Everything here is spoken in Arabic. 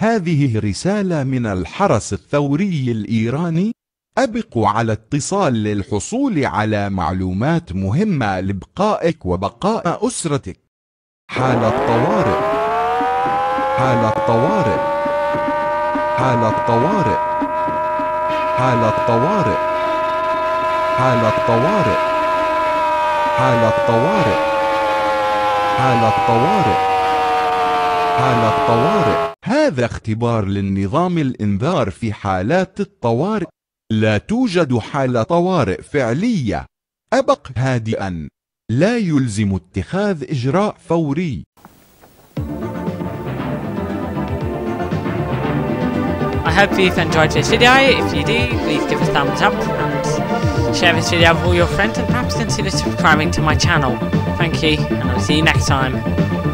هذه رسالة من الحرس الثوري الإيراني. أبقوا على اتصال للحصول على معلومات مهمة لبقائك وبقاء أسرتك. حالة طوارئ. حالة طوارئ. حالة طوارئ. حالة طوارئ. حالة طوارئ. حالة طوارئ. حالة طوارئ. حالة طوارئ. هذا اختبار للنظام الإنذار في حالات الطوارئ. لا توجد حالة طوارئ فعلية. أبق هادئا. لا يلزم اتخاذ إجراء فوري. I hope you've enjoyed this video. If you do, please give a thumbs up and share this video with all your friends, and perhaps consider subscribing to my channel. Thank you, and I'll see you next time.